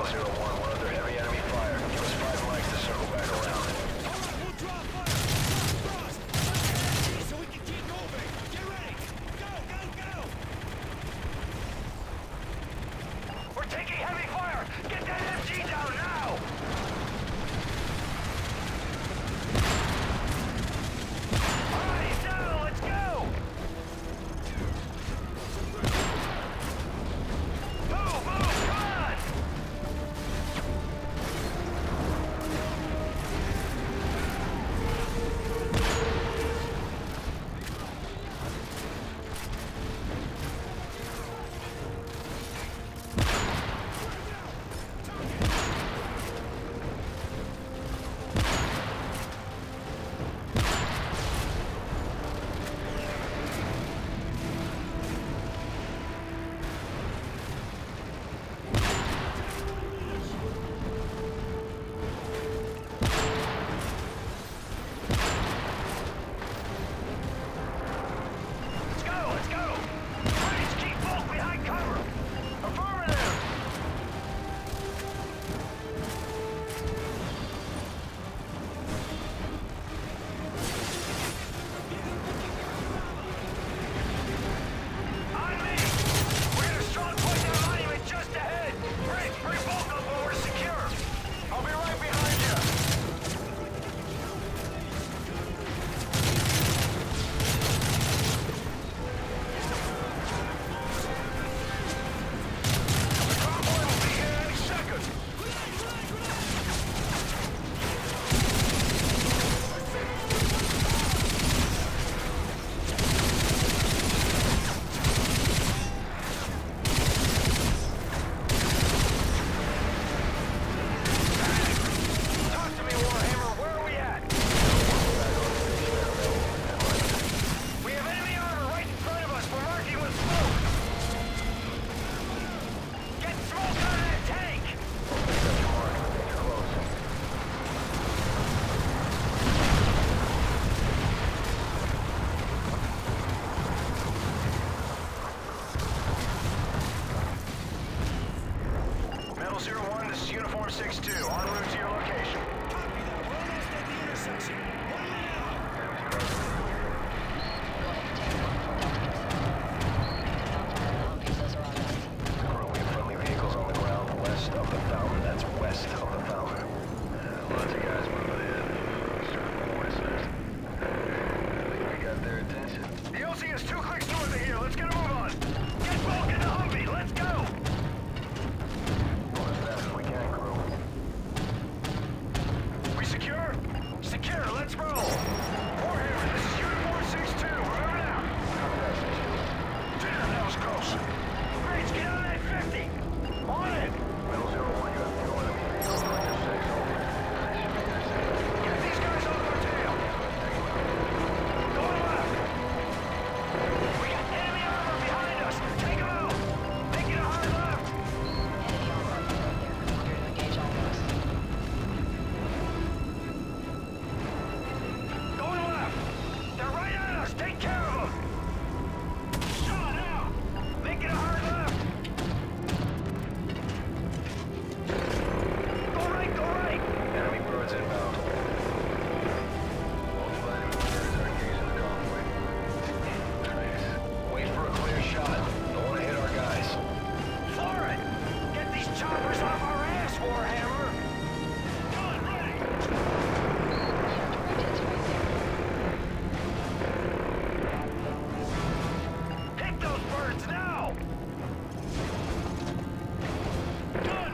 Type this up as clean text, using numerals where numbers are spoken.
6-2, en route to your location. Copy that. We're almost at the intersection. One way Crew, we have friendly vehicles on the ground west of the fountain. That's west of the fountain. Lots of guys moving in. I think we got their attention. The OC is 2 clicks north of here. Let's get a move on. Get Bulk in the Humvee. Let's go. As fast as we can, crew. We secure? Secure. Let's roll. Warhammer, this is Uniform 6-2. Remember now. Damn, that was close. Grace, get on that 50. On it. Metal 01, you have 2 enemy vehicles on your 6. Get these guys off our tail. Going left. We got enemy armor behind us. Take them out. Make it a hard left. Enemy armor right there. Clear to engage all of us. Going left. They're right on us. Take care of them. Shot out. Make it a hard left. Go right, go right. Enemy birds inbound. Multiple enemy birds are engaged in the convoy. Wait for a clear shot. Don't want to hit our guys. Floor it. Get these choppers off our ass, Warhammer. Gun ready. Direct hits right there. Hit those birds now. Gun